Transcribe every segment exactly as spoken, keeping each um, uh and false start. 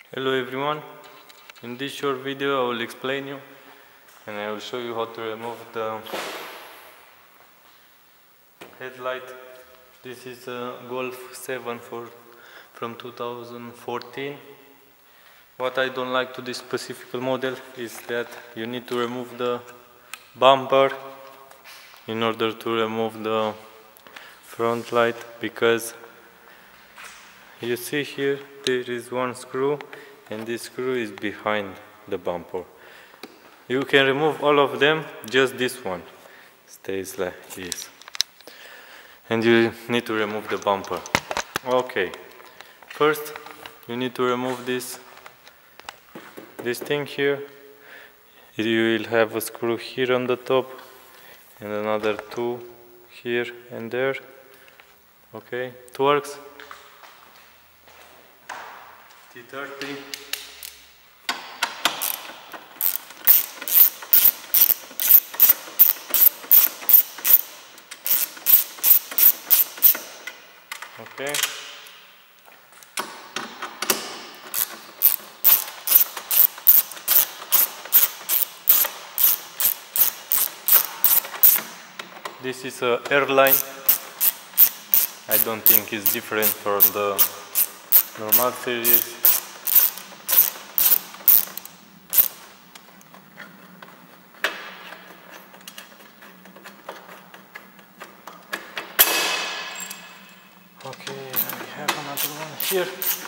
Hello everyone, in this short video I will explain you and I will show you how to remove the headlight. This is a Golf seven for, from two thousand fourteen. What I don't like to this specific model is that you need to remove the bumper in order to remove the front light, because you see here there is one screw and this screw is behind the bumper. You can remove all of them, just this one stays like this. And you need to remove the bumper. Okay, first you need to remove this this thing here. You will have a screw here on the top and another two here and there. Okay, Torx T thirty. Okay. This is a airline. I don't think it's different from the normal series. Okay, I have another one here.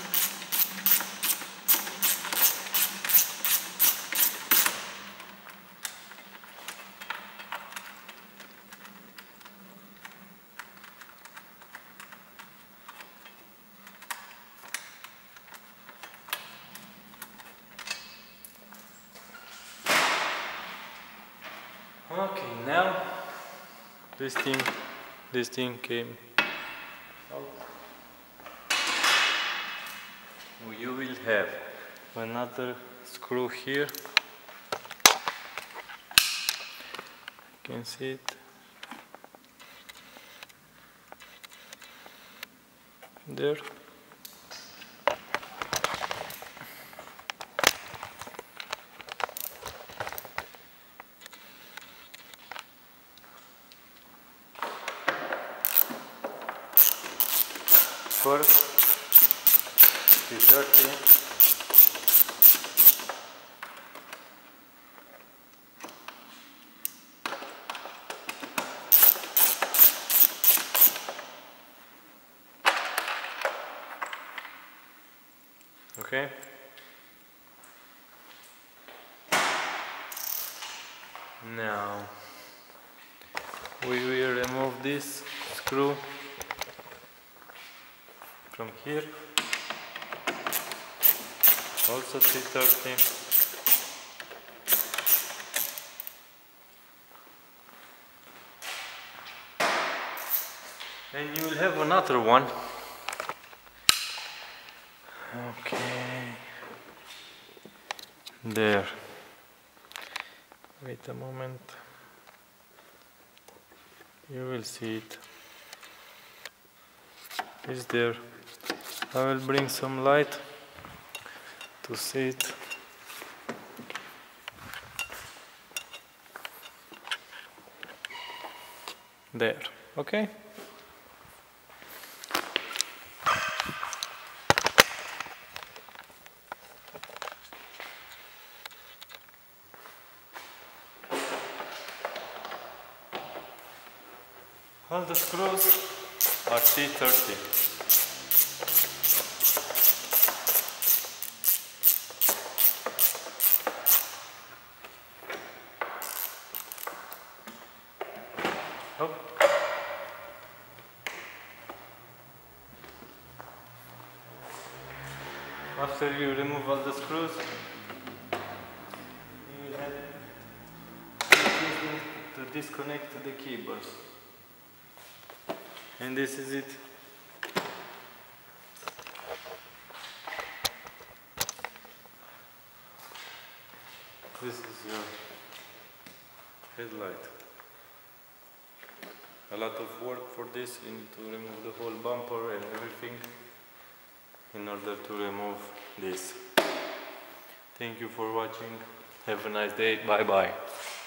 Okay, now this thing, this thing came out. You will have another screw here. You can see it there. First, T thirty. Okay. Now we will remove this screw from here, also T thirty. And you will have another one. Okay, there. Wait a moment. You will see it. It's there. I will bring some light to see it. There. Okay. All the screws are T thirty. Oh. After you remove all the screws, you will have to disconnect the cables. And this is it. This is your headlight. A lot of work for this. You need to remove the whole bumper and everything in order to remove this. Thank you for watching. Have a nice day. Bye bye.